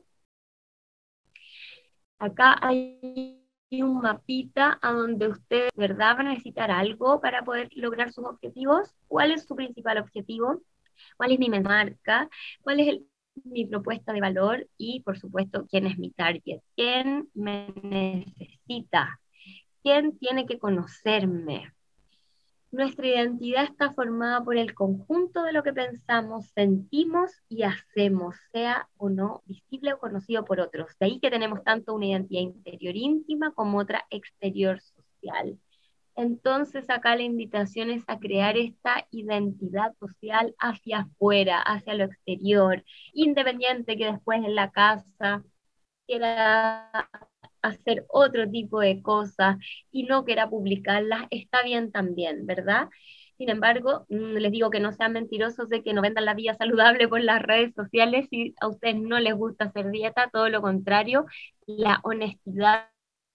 Acá hay un mapita a donde ustedes, ¿verdad?, van a necesitar algo para poder lograr sus objetivos. ¿Cuál es su principal objetivo? ¿Cuál es mi marca? ¿Cuál es el, mi propuesta de valor? Y, por supuesto, ¿quién es mi target? ¿Quién me necesita? ¿Quién tiene que conocerme? Nuestra identidad está formada por el conjunto de lo que pensamos, sentimos y hacemos, sea o no visible o conocido por otros. De ahí que tenemos tanto una identidad interior íntima como otra exterior social. Entonces acá la invitación es a crear esta identidad social hacia afuera, hacia lo exterior, independiente que después en la casa quiera hacer otro tipo de cosas y no quiera publicarlas, está bien también, ¿verdad? Sin embargo, mm, les digo que no sean mentirosos de que no vendan la vida saludable por las redes sociales si a ustedes no les gusta hacer dieta, todo lo contrario, la honestidad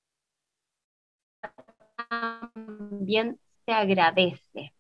también se agradece.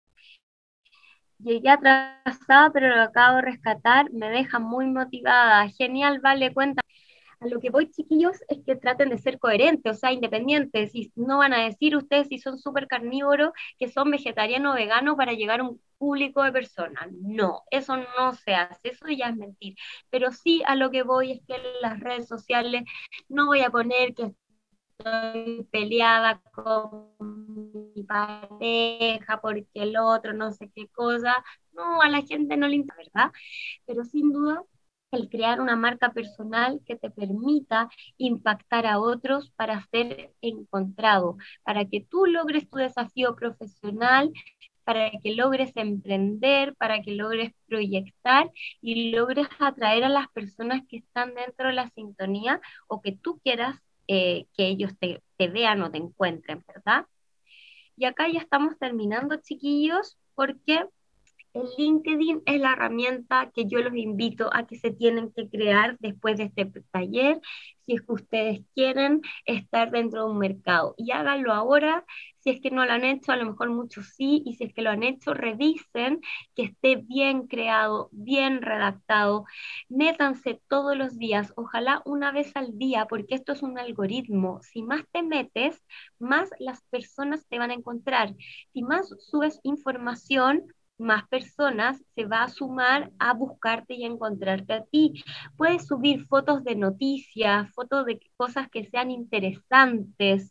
Llegué atrasada, pero lo acabo de rescatar, me deja muy motivada. Genial, vale, cuenta. A lo que voy, chiquillos, es que traten de ser coherentes, o sea, independientes, y no van a decir ustedes si son súper carnívoros, que son vegetarianos o veganos para llegar a un público de personas. No, eso no se hace, eso ya es mentir. Pero sí a lo que voy es que en las redes sociales no voy a poner que estoy peleada con mi pareja porque el otro no sé qué cosa. No, a la gente no le interesa, ¿verdad? Pero sin duda el crear una marca personal que te permita impactar a otros para ser encontrado, para que tú logres tu desafío profesional, para que logres emprender, para que logres proyectar y logres atraer a las personas que están dentro de la sintonía o que tú quieras eh, que ellos te, te vean o te encuentren, ¿verdad? Y acá ya estamos terminando, chiquillos, porque el LinkedIn es la herramienta que yo los invito a que se tienen que crear después de este taller, si es que ustedes quieren estar dentro de un mercado. Y háganlo ahora, si es que no lo han hecho, a lo mejor muchos sí, y si es que lo han hecho, revisen que esté bien creado, bien redactado. Métanse todos los días, ojalá una vez al día, porque esto es un algoritmo. Si más te metes, más las personas te van a encontrar. Si más subes información, más personas se va a sumar a buscarte y a encontrarte a ti. Puedes subir fotos de noticias, fotos de cosas que sean interesantes,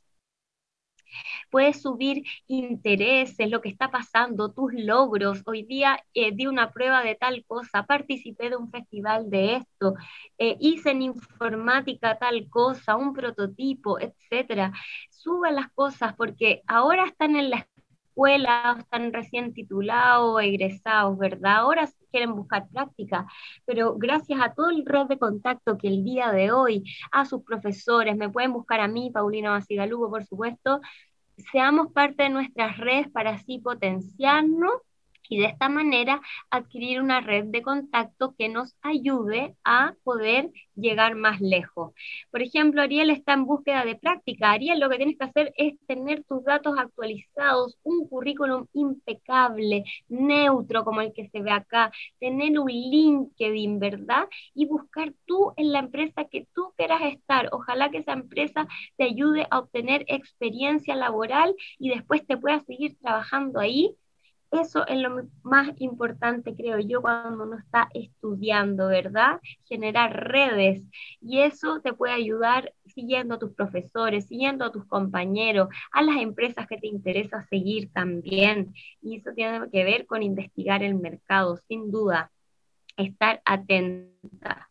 puedes subir intereses, lo que está pasando, tus logros. Hoy día eh, di una prueba de tal cosa, participé de un festival de esto, eh, hice en informática tal cosa, un prototipo, etcétera. Suban las cosas porque ahora están en la escuela, están recién titulados, egresados, ¿verdad? Ahora quieren buscar práctica, pero gracias a todo el red de contacto que el día de hoy, a sus profesores, me pueden buscar a mí, Paulina Basigalugo, por supuesto, seamos parte de nuestras redes para así potenciarnos y de esta manera adquirir una red de contacto que nos ayude a poder llegar más lejos. Por ejemplo, Ariel está en búsqueda de práctica. Ariel, lo que tienes que hacer es tener tus datos actualizados, un currículum impecable, neutro como el que se ve acá, tener un LinkedIn, ¿verdad? Y buscar tú en la empresa que tú quieras estar. Ojalá que esa empresa te ayude a obtener experiencia laboral y después te puedas seguir trabajando ahí. Eso es lo más importante, creo yo, cuando uno está estudiando, ¿verdad? Generar redes. Y eso te puede ayudar siguiendo a tus profesores, siguiendo a tus compañeros, a las empresas que te interesa seguir también. Y eso tiene que ver con investigar el mercado, sin duda. Estar atenta.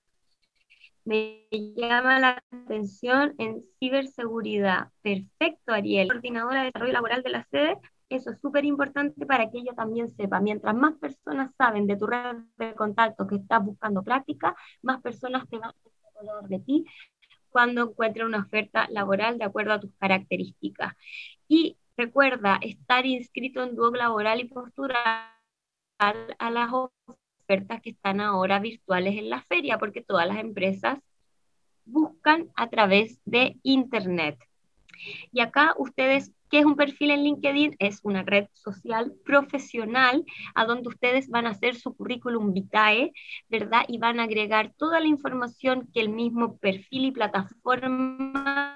Me llama la atención en ciberseguridad. Perfecto, Ariel. Coordinadora de Desarrollo Laboral de la sede. Eso es súper importante para que ella también sepa. Mientras más personas saben de tu red de contacto que estás buscando práctica, más personas te van a hablar de ti cuando encuentren una oferta laboral de acuerdo a tus características. Y recuerda, estar inscrito en Duoc Laboral y postular a las ofertas que están ahora virtuales en la feria, porque todas las empresas buscan a través de Internet. Y acá ustedes, ¿qué es un perfil en LinkedIn? Es una red social profesional a donde ustedes van a hacer su currículum vitae, ¿verdad? Y van a agregar toda la información que el mismo perfil y plataforma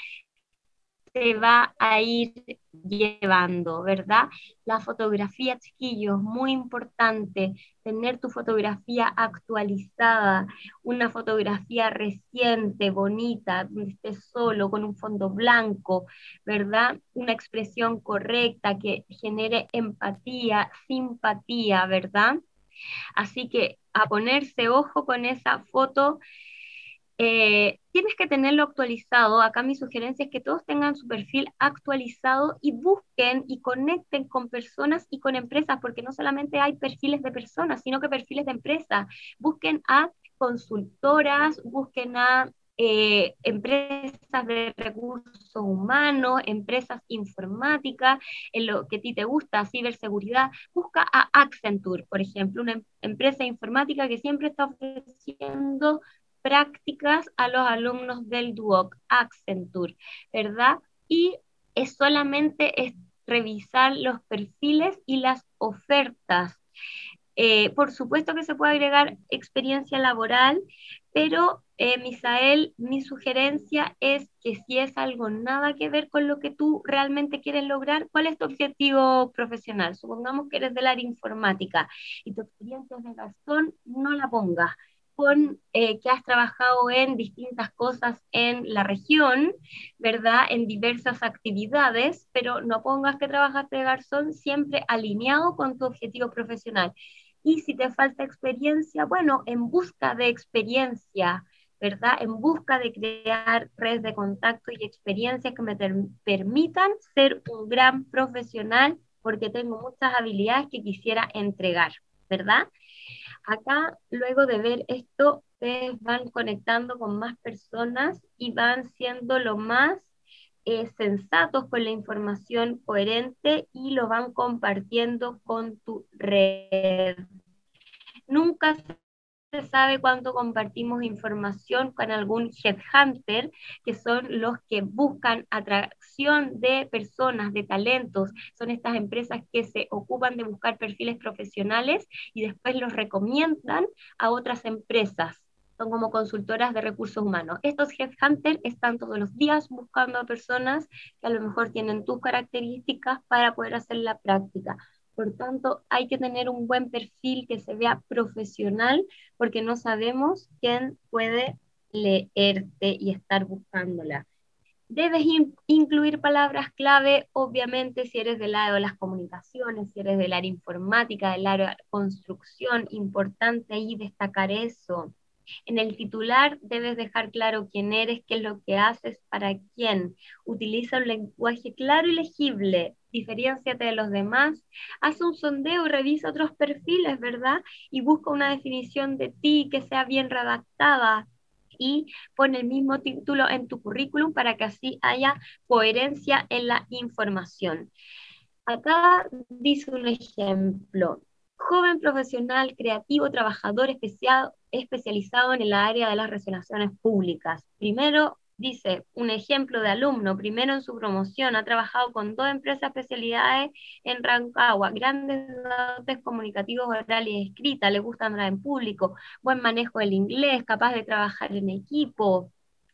se va a ir llevando, ¿verdad? La fotografía, chiquillos, muy importante, tener tu fotografía actualizada, una fotografía reciente, bonita, donde estés solo, con un fondo blanco, ¿verdad? Una expresión correcta que genere empatía, simpatía, ¿verdad? Así que a ponerse ojo con esa foto. Eh, tienes que tenerlo actualizado. Acá mi sugerencia es que todos tengan su perfil actualizado y busquen y conecten con personas y con empresas, porque no solamente hay perfiles de personas, sino que perfiles de empresas. Busquen a consultoras, busquen a eh, empresas de recursos humanos, empresas informáticas, en lo que a ti te gusta, ciberseguridad, busca a Accenture, por ejemplo, una em empresa informática que siempre está ofreciendo prácticas a los alumnos del Duoc, Accenture, ¿verdad? Y es solamente es revisar los perfiles y las ofertas. Eh, por supuesto que se puede agregar experiencia laboral, pero eh, Misael, mi sugerencia es que si es algo nada que ver con lo que tú realmente quieres lograr, ¿cuál es tu objetivo profesional? Supongamos que eres del área informática y tu experiencia es de garzón, no la pongas. Pon eh, que has trabajado en distintas cosas en la región, ¿verdad? En diversas actividades, pero no pongas que trabajaste de garzón, siempre alineado con tu objetivo profesional. Y si te falta experiencia, bueno, en busca de experiencia, ¿verdad? En busca de crear redes de contacto y experiencias que me permitan ser un gran profesional, porque tengo muchas habilidades que quisiera entregar, ¿verdad? Acá, luego de ver esto, ustedes van conectando con más personas y van siendo lo más eh, sensatos con la información coherente y lo van compartiendo con tu red. Nunca se sabe cuánto compartimos información con algún headhunter, que son los que buscan atracción de personas, de talentos. Son estas empresas que se ocupan de buscar perfiles profesionales y después los recomiendan a otras empresas. Son como consultoras de recursos humanos. Estos headhunters están todos los días buscando a personas que a lo mejor tienen tus características para poder hacer la práctica. Por tanto, hay que tener un buen perfil que se vea profesional, porque no sabemos quién puede leerte y estar buscándola. Debes in incluir palabras clave, obviamente, si eres del lado de las comunicaciones, si eres del área informática, del área de construcción, importante ahí destacar eso. En el titular debes dejar claro quién eres, qué es lo que haces, para quién. Utiliza un lenguaje claro y legible, diferénciate de los demás, haz un sondeo y revisa otros perfiles, ¿verdad? Y busca una definición de ti que sea bien redactada y pon el mismo título en tu currículum para que así haya coherencia en la información. Acá dice un ejemplo: joven profesional, creativo, trabajador especial, especializado en el área de las relaciones públicas. Primero, dice un ejemplo de alumno, primero en su promoción, ha trabajado con dos empresas especialidades en Rancagua, grandes dotes comunicativos orales y escritas, le gusta hablar en público, buen manejo del inglés, capaz de trabajar en equipo,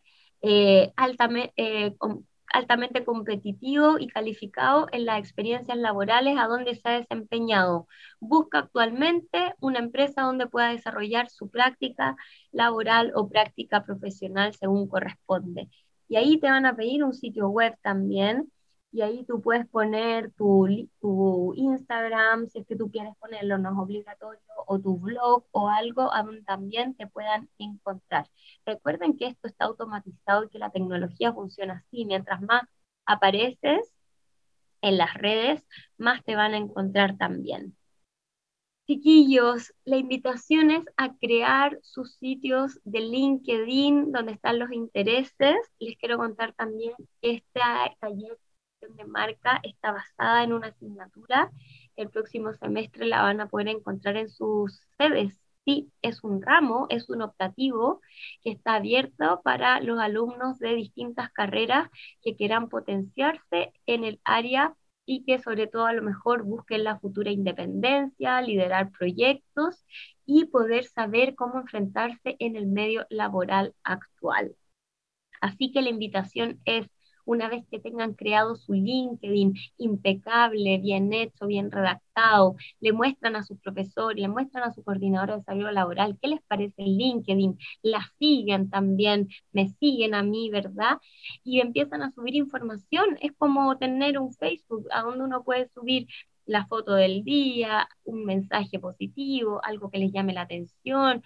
eh, altamente, eh, altamente competitivo y calificado en las experiencias laborales a donde se ha desempeñado. Busca actualmente una empresa donde pueda desarrollar su práctica laboral o práctica profesional según corresponde. Y ahí te van a pedir un sitio web también, y ahí tú puedes poner tu, tu Instagram, si es que tú quieres ponerlo, no es obligatorio, o tu blog o algo a donde también te puedan encontrar. Recuerden que esto está automatizado y que la tecnología funciona así. Mientras más apareces en las redes, más te van a encontrar también. Chiquillos, la invitación es a crear sus sitios de LinkedIn donde están los intereses. Les quiero contar también que este taller de marca está basada en una asignatura. El próximo semestre la van a poder encontrar en sus sedes. Sí, es un ramo, es un optativo que está abierto para los alumnos de distintas carreras que quieran potenciarse en el área y que sobre todo a lo mejor busquen la futura independencia, liderar proyectos y poder saber cómo enfrentarse en el medio laboral actual. Así que la invitación es, una vez que tengan creado su LinkedIn impecable, bien hecho, bien redactado, le muestran a sus profesores, le muestran a su coordinador de desarrollo laboral qué les parece el LinkedIn, la siguen también, me siguen a mí, ¿verdad? Y empiezan a subir información. Es como tener un Facebook a donde uno puede subir la foto del día, un mensaje positivo, algo que les llame la atención,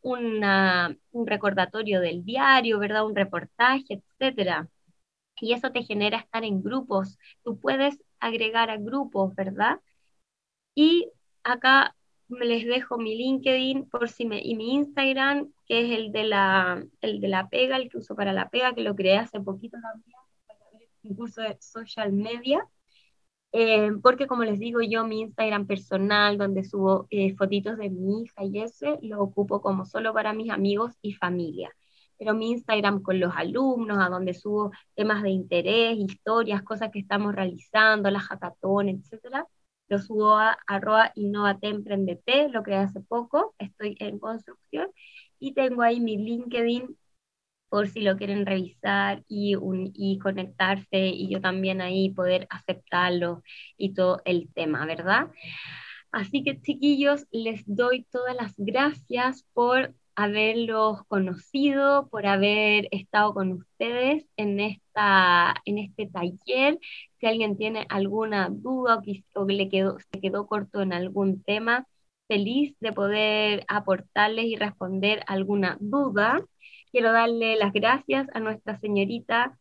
una, un recordatorio del diario, ¿verdad? Un reportaje, etcétera. Y eso te genera estar en grupos. Tú puedes agregar a grupos, ¿verdad? Y acá les dejo mi LinkedIn por si me, y mi Instagram, que es el de la, el de la pega, el que uso para la pega, que lo creé hace poquito también, para abrir un curso de social media. Eh, porque como les digo yo, mi Instagram personal, donde subo eh, fotitos de mi hija y ese, lo ocupo como solo para mis amigos y familia. Pero mi Instagram con los alumnos, a donde subo temas de interés, historias, cosas que estamos realizando, las hackatones, etcétera, lo subo a arroba innovatemprendete, lo creé hace poco, estoy en construcción, y tengo ahí mi LinkedIn por si lo quieren revisar y, un, y conectarse, y yo también ahí poder aceptarlo y todo el tema, ¿verdad? Así que, chiquillos, les doy todas las gracias por haberlos conocido, por haber estado con ustedes en, esta, en este taller. Si alguien tiene alguna duda o, que, o le quedó, se quedó corto en algún tema, feliz de poder aportarles y responder alguna duda. Quiero darle las gracias a nuestra señorita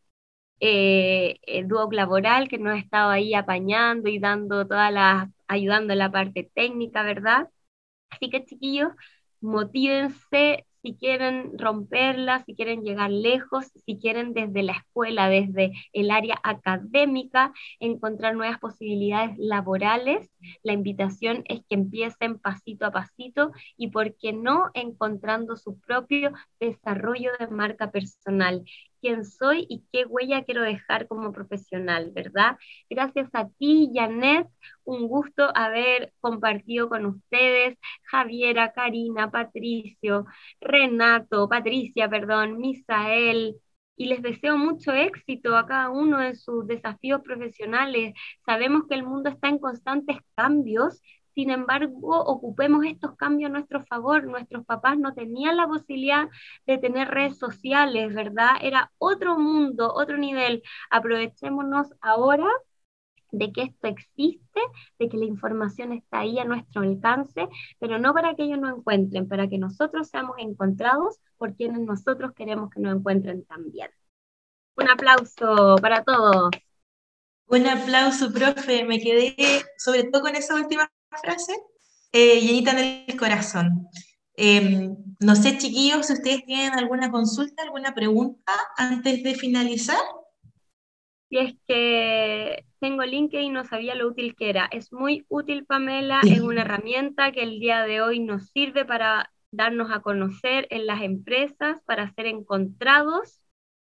eh, eh, Duoc Laboral, que nos ha estado ahí apañando y dando todas las, ayudando en la parte técnica, ¿verdad? Así que, chiquillos, motívense si quieren romperla, si quieren llegar lejos, si quieren desde la escuela, desde el área académica, encontrar nuevas posibilidades laborales. La invitación es que empiecen pasito a pasito y, ¿por qué no?, encontrando su propio desarrollo de marca personal. ¿Quién soy y qué huella quiero dejar como profesional, verdad? Gracias a ti, Janet, un gusto haber compartido con ustedes, Javiera, Karina, Patricio, Renato, Patricia, perdón, Misael, y les deseo mucho éxito a cada uno en sus desafíos profesionales. Sabemos que el mundo está en constantes cambios. Sin embargo, ocupemos estos cambios a nuestro favor. Nuestros papás no tenían la posibilidad de tener redes sociales, ¿verdad? Era otro mundo, otro nivel. Aprovechémonos ahora de que esto existe, de que la información está ahí a nuestro alcance, pero no para que ellos nos encuentren, para que nosotros seamos encontrados por quienes nosotros queremos que nos encuentren también. Un aplauso para todos. Un aplauso, profe. Me quedé, sobre todo con esa última frase, eh, llenita en el corazón. Eh, no sé, chiquillos, si ustedes tienen alguna consulta, alguna pregunta antes de finalizar. Si es que tengo LinkedIn y no sabía lo útil que era. Es muy útil, Pamela, sí. Es una herramienta que el día de hoy nos sirve para darnos a conocer en las empresas, para ser encontrados,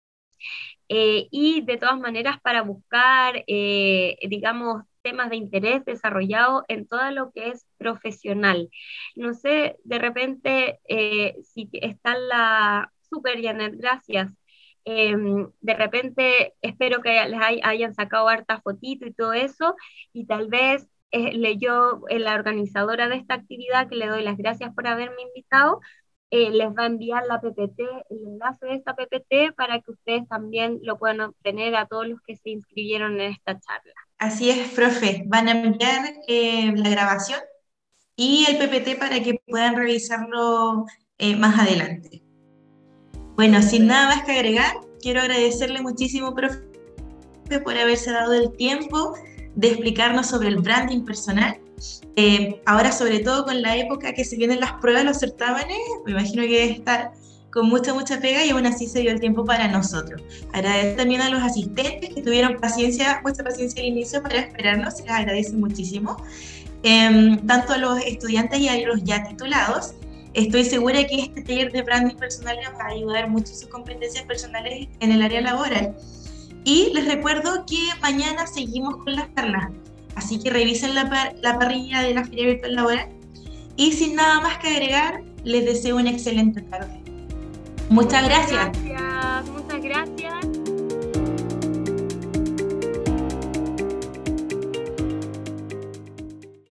eh, y de todas maneras para buscar, eh, digamos, temas de interés desarrollados en todo lo que es profesional. No sé, de repente, eh, si está la... Super, Janet, gracias. Eh, de repente espero que les hay, hayan sacado harta fotito y todo eso, y tal vez eh, leyó eh, la organizadora de esta actividad, que le doy las gracias por haberme invitado, eh, les va a enviar la P P T, el enlace de esta P P T, para que ustedes también lo puedan obtener a todos los que se inscribieron en esta charla. Así es, profe, van a enviar eh, la grabación y el P P T para que puedan revisarlo eh, más adelante. Bueno, sin nada más que agregar, quiero agradecerle muchísimo, profe, por haberse dado el tiempo de explicarnos sobre el branding personal. Eh, ahora, sobre todo con la época que se vienen las pruebas, los certámenes, me imagino que debe estar con mucha, mucha pega, y aún así se dio el tiempo para nosotros. Agradecer también a los asistentes que tuvieron paciencia, mucha paciencia al inicio para esperarnos, se les agradece muchísimo. Eh, tanto a los estudiantes y a los ya titulados. Estoy segura que este taller de branding personal les va a ayudar mucho en sus competencias personales en el área laboral. Y les recuerdo que mañana seguimos con las charlas, así que revisen la, par la parrilla de la Feria Virtual Laboral. Y sin nada más que agregar, les deseo una excelente tarde. Muchas gracias. Muchas gracias, muchas gracias.